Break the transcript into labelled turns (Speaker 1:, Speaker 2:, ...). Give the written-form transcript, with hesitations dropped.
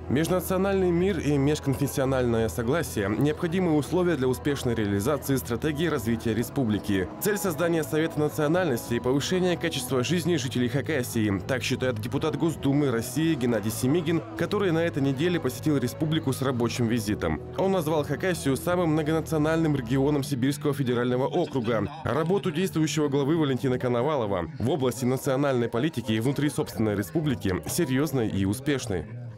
Speaker 1: Межнациональный мир и межконфессиональное согласие – необходимые условия для успешной реализации стратегии развития республики. Цель создания Совета национальностей и повышения качества жизни жителей Хакасии. Так считает депутат Госдумы России Геннадий Семигин, который на этой неделе посетил республику с рабочим визитом. Он назвал Хакасию самым многонациональным регионом Сибирского федерального округа. Работу действующего главы Валентина Коновалова в области национальной политики и внутри собственной республики серьезной и успешной.